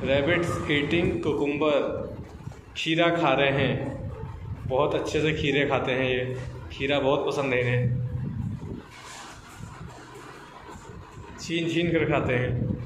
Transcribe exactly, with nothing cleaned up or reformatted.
Rabbits eating cucumber, खीरा खा रहे हैं। बहुत अच्छे से खीरे खाते हैं ये, खीरा बहुत पसंद है इन्हें, छीन छीन कर खाते हैं।